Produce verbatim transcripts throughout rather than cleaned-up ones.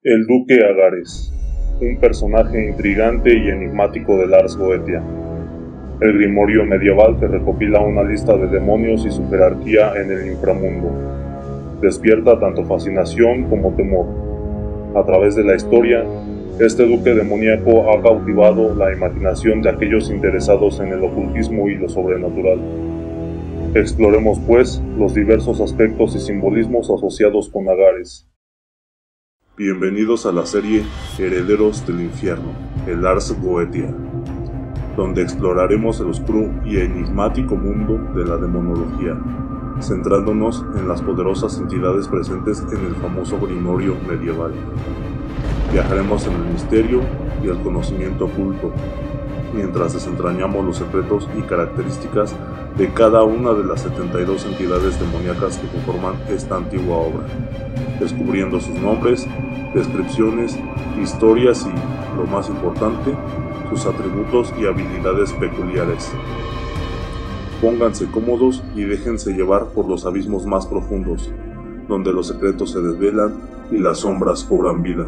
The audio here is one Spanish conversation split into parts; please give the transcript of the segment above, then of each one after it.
El Duque Agares, un personaje intrigante y enigmático de Ars Goetia, el grimorio medieval que recopila una lista de demonios y su jerarquía en el inframundo. Despierta tanto fascinación como temor. A través de la historia, este duque demoníaco ha cautivado la imaginación de aquellos interesados en el ocultismo y lo sobrenatural. Exploremos, pues, los diversos aspectos y simbolismos asociados con Agares. Bienvenidos a la serie Herederos del Infierno, el Ars Goetia, donde exploraremos el oscuro y enigmático mundo de la demonología, centrándonos en las poderosas entidades presentes en el famoso grimorio medieval. Viajaremos en el misterio y el conocimiento oculto, mientras desentrañamos los secretos y características de cada una de las setenta y dos entidades demoníacas que conforman esta antigua obra, descubriendo sus nombres, descripciones, historias y, lo más importante, sus atributos y habilidades peculiares. Pónganse cómodos y déjense llevar por los abismos más profundos, donde los secretos se desvelan y las sombras cobran vida.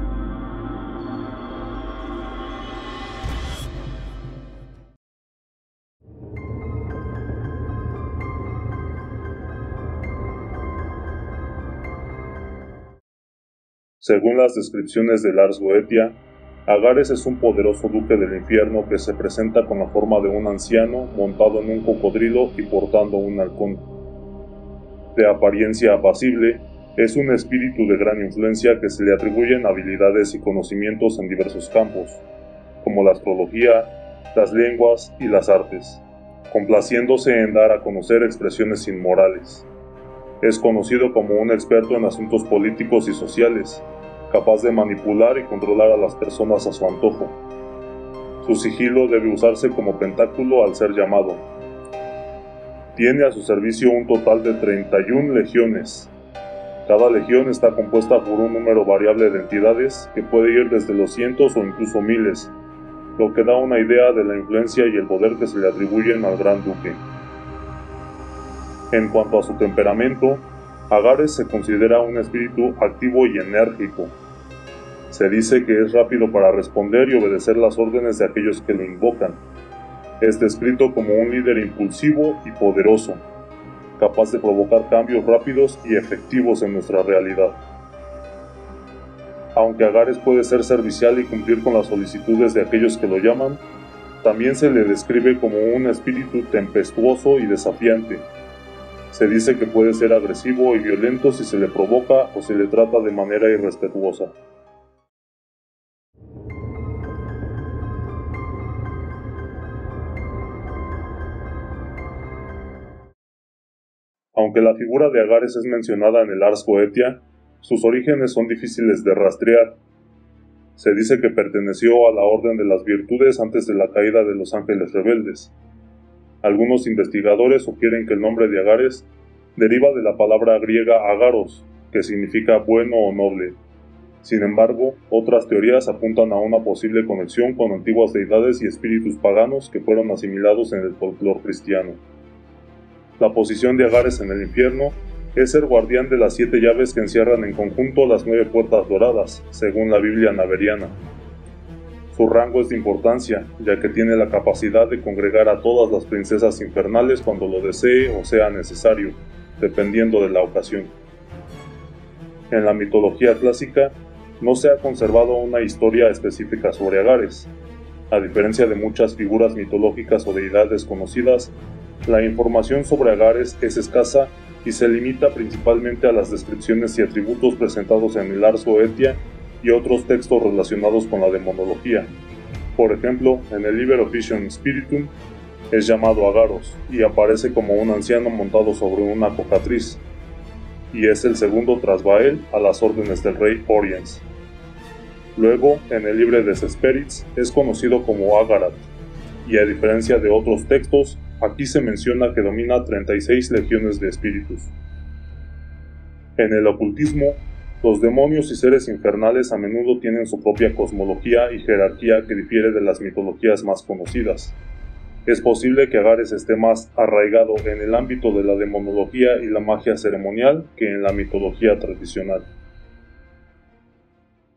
Según las descripciones del Ars Goetia, Agares es un poderoso duque del infierno que se presenta con la forma de un anciano montado en un cocodrilo y portando un halcón. De apariencia apacible, es un espíritu de gran influencia que se le atribuyen habilidades y conocimientos en diversos campos, como la astrología, las lenguas y las artes, complaciéndose en dar a conocer expresiones inmorales. Es conocido como un experto en asuntos políticos y sociales, capaz de manipular y controlar a las personas a su antojo. Su sigilo debe usarse como pentáculo al ser llamado. Tiene a su servicio un total de treinta y una legiones. Cada legión está compuesta por un número variable de entidades que puede ir desde los cientos o incluso miles, lo que da una idea de la influencia y el poder que se le atribuyen al Gran Duque. En cuanto a su temperamento, Agares se considera un espíritu activo y enérgico. Se dice que es rápido para responder y obedecer las órdenes de aquellos que lo invocan. Es descrito como un líder impulsivo y poderoso, capaz de provocar cambios rápidos y efectivos en nuestra realidad. Aunque Agares puede ser servicial y cumplir con las solicitudes de aquellos que lo llaman, también se le describe como un espíritu tempestuoso y desafiante. Se dice que puede ser agresivo y violento si se le provoca o se le trata de manera irrespetuosa. Aunque la figura de Agares es mencionada en el Ars Goetia, sus orígenes son difíciles de rastrear. Se dice que perteneció a la Orden de las Virtudes antes de la caída de los ángeles rebeldes. Algunos investigadores sugieren que el nombre de Agares deriva de la palabra griega agaros, que significa bueno o noble. Sin embargo, otras teorías apuntan a una posible conexión con antiguas deidades y espíritus paganos que fueron asimilados en el folclore cristiano. La posición de Agares en el infierno es ser guardián de las siete llaves que encierran en conjunto las nueve puertas doradas, según la Biblia naveriana. Su rango es de importancia, ya que tiene la capacidad de congregar a todas las princesas infernales cuando lo desee o sea necesario, dependiendo de la ocasión. En la mitología clásica, no se ha conservado una historia específica sobre Agares. A diferencia de muchas figuras mitológicas o deidades conocidas, la información sobre Agares es escasa y se limita principalmente a las descripciones y atributos presentados en el Ars Goetia y otros textos relacionados con la demonología. Por ejemplo, en el Liber Officium Spiritum es llamado Agaros y aparece como un anciano montado sobre una cocatriz, y es el segundo tras Bael a las órdenes del rey Oriens. Luego, en el Libre des Spirits es conocido como Agarat, y a diferencia de otros textos, aquí se menciona que domina treinta y seis legiones de espíritus. En el ocultismo, los demonios y seres infernales a menudo tienen su propia cosmología y jerarquía que difiere de las mitologías más conocidas. Es posible que Agares esté más arraigado en el ámbito de la demonología y la magia ceremonial que en la mitología tradicional.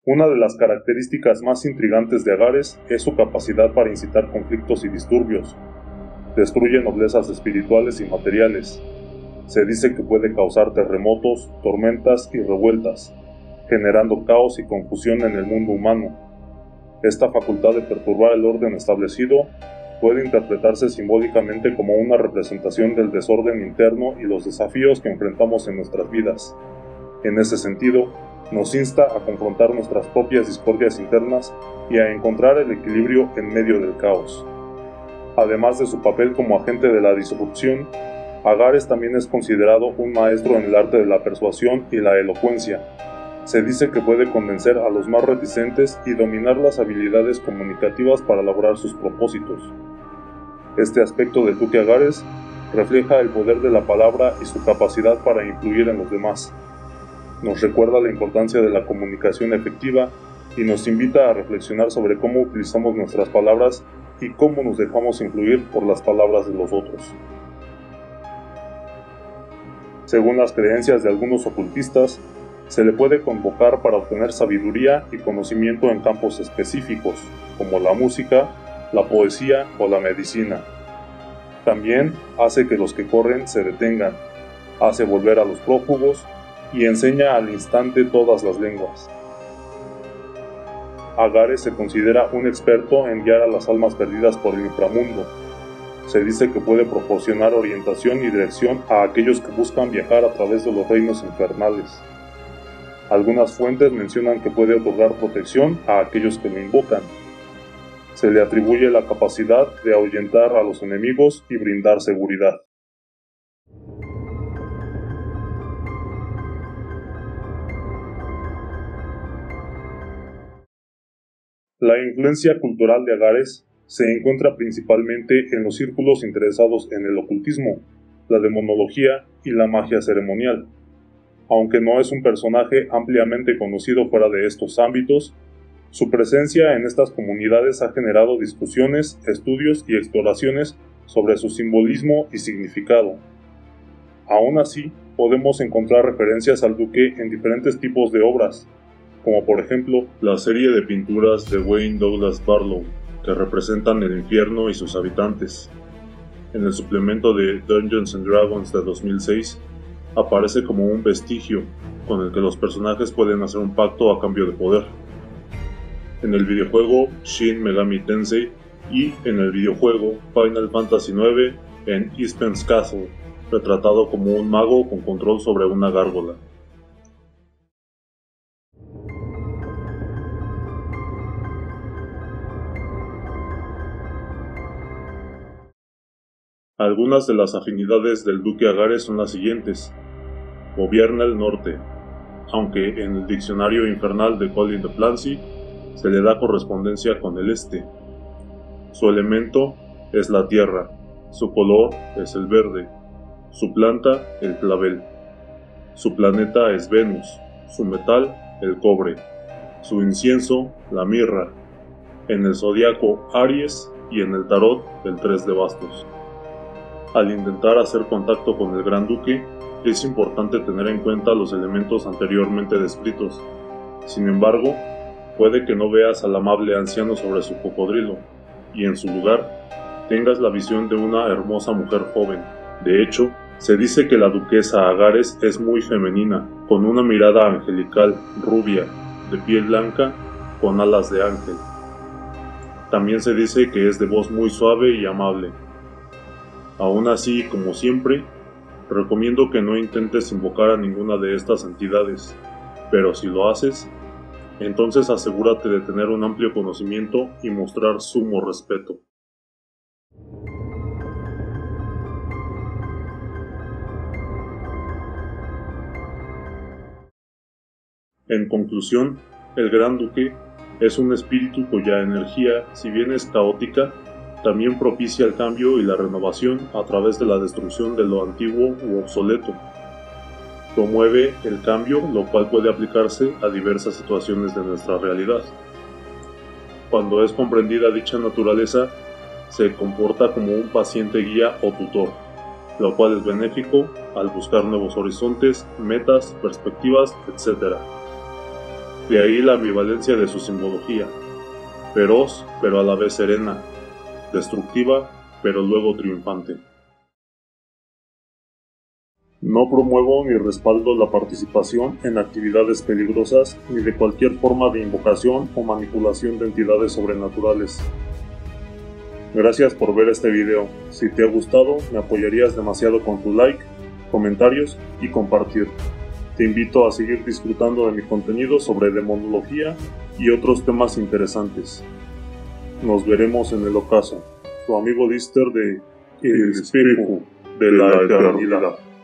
Una de las características más intrigantes de Agares es su capacidad para incitar conflictos y disturbios. Destruye noblezas espirituales y materiales. Se dice que puede causar terremotos, tormentas y revueltas, generando caos y confusión en el mundo humano. Esta facultad de perturbar el orden establecido puede interpretarse simbólicamente como una representación del desorden interno y los desafíos que enfrentamos en nuestras vidas. En ese sentido, nos insta a confrontar nuestras propias discordias internas y a encontrar el equilibrio en medio del caos. Además de su papel como agente de la disrupción, Agares también es considerado un maestro en el arte de la persuasión y la elocuencia. Se dice que puede convencer a los más reticentes y dominar las habilidades comunicativas para lograr sus propósitos. Este aspecto del Duque Agares refleja el poder de la palabra y su capacidad para influir en los demás. Nos recuerda la importancia de la comunicación efectiva y nos invita a reflexionar sobre cómo utilizamos nuestras palabras y cómo nos dejamos influir por las palabras de los otros. Según las creencias de algunos ocultistas, se le puede convocar para obtener sabiduría y conocimiento en campos específicos, como la música, la poesía o la medicina. También hace que los que corren se detengan, hace volver a los prófugos y enseña al instante todas las lenguas. Agares se considera un experto en guiar a las almas perdidas por el inframundo. Se dice que puede proporcionar orientación y dirección a aquellos que buscan viajar a través de los reinos infernales. Algunas fuentes mencionan que puede otorgar protección a aquellos que lo invocan. Se le atribuye la capacidad de ahuyentar a los enemigos y brindar seguridad. La influencia cultural de Agares se encuentra principalmente en los círculos interesados en el ocultismo, la demonología y la magia ceremonial. Aunque no es un personaje ampliamente conocido fuera de estos ámbitos, su presencia en estas comunidades ha generado discusiones, estudios y exploraciones sobre su simbolismo y significado. Aún así, podemos encontrar referencias al duque en diferentes tipos de obras, como por ejemplo la serie de pinturas de Wayne Douglas Barlow, que representan el infierno y sus habitantes. En el suplemento de Dungeons and Dragons de dos mil seis, aparece como un vestigio con el que los personajes pueden hacer un pacto a cambio de poder. En el videojuego Shin Megami Tensei y en el videojuego Final Fantasy nueve en Eastpen's Castle, retratado como un mago con control sobre una gárgola. Algunas de las afinidades del Duque Agares son las siguientes. Gobierna el norte, aunque en el diccionario infernal de Colin de Plancy se le da correspondencia con el este. Su elemento es la tierra, su color es el verde, su planta el clavel, su planeta es Venus, su metal el cobre, su incienso la mirra, en el zodiaco Aries y en el tarot el tres de bastos. Al intentar hacer contacto con el Gran Duque, es importante tener en cuenta los elementos anteriormente descritos. Sin embargo, puede que no veas al amable anciano sobre su cocodrilo, y en su lugar, tengas la visión de una hermosa mujer joven. De hecho, se dice que la duquesa Agares es muy femenina, con una mirada angelical, rubia, de piel blanca, con alas de ángel. También se dice que es de voz muy suave y amable. Aún así, como siempre, recomiendo que no intentes invocar a ninguna de estas entidades, pero si lo haces, entonces asegúrate de tener un amplio conocimiento y mostrar sumo respeto. En conclusión, el Gran Duque es un espíritu cuya energía, si bien es caótica, también propicia el cambio y la renovación a través de la destrucción de lo antiguo u obsoleto. Promueve el cambio, lo cual puede aplicarse a diversas situaciones de nuestra realidad. Cuando es comprendida dicha naturaleza, se comporta como un paciente guía o tutor, lo cual es benéfico al buscar nuevos horizontes, metas, perspectivas, etcétera. De ahí la ambivalencia de su simbología, feroz pero a la vez serena, destructiva pero luego triunfante. No promuevo ni respaldo la participación en actividades peligrosas ni de cualquier forma de invocación o manipulación de entidades sobrenaturales. Gracias por ver este video. Si te ha gustado, me apoyarías demasiado con tu like, comentarios y compartir. Te invito a seguir disfrutando de mi contenido sobre demonología y otros temas interesantes. Nos veremos en el ocaso. Tu amigo Lister de El Espejo de la Eternidad.